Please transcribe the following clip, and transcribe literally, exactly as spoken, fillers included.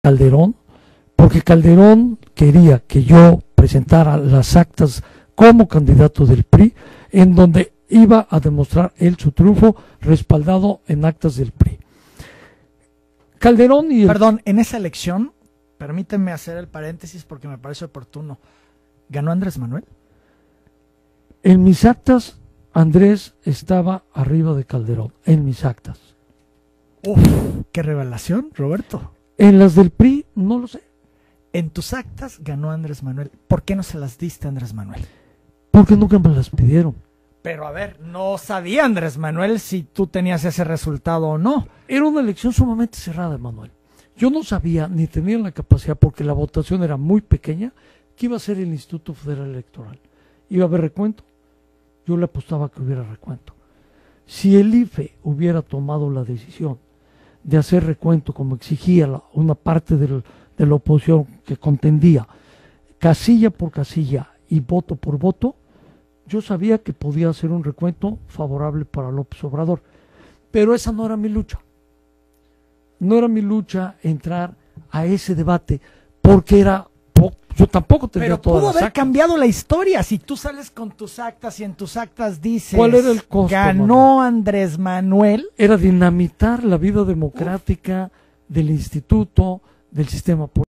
Calderón, porque Calderón quería que yo presentara las actas como candidato del P R I, en donde iba a demostrar él su triunfo respaldado en actas del P R I. Calderón y el... Perdón, en esa elección, permíteme hacer el paréntesis porque me parece oportuno, ¿ganó Andrés Manuel? En mis actas, Andrés estaba arriba de Calderón, en mis actas. Uf, qué revelación, Roberto. En las del P R I, no lo sé. En tus actas ganó Andrés Manuel. ¿Por qué no se las diste a Andrés Manuel? Porque nunca me las pidieron. Pero a ver, no sabía Andrés Manuel si tú tenías ese resultado o no. Era una elección sumamente cerrada, Manuel. Yo no sabía ni tenía la capacidad, porque la votación era muy pequeña, que iba a ser el Instituto Federal Electoral. Iba a haber recuento. Yo le apostaba que hubiera recuento. Si el I F E hubiera tomado la decisión de hacer recuento como exigía la, una parte del, de la oposición que contendía, casilla por casilla y voto por voto, yo sabía que podía hacer un recuento favorable para López Obrador. Pero esa no era mi lucha. No era mi lucha entrar a ese debate, porque era... Yo tampoco tendría Pero todas pudo las haber actas. cambiado la historia. Si tú sales con tus actas y en tus actas dices... ¿Cuál era el costo, ganó Manuel? Andrés Manuel. Era dinamitar la vida democrática Uf. del instituto, del sistema político.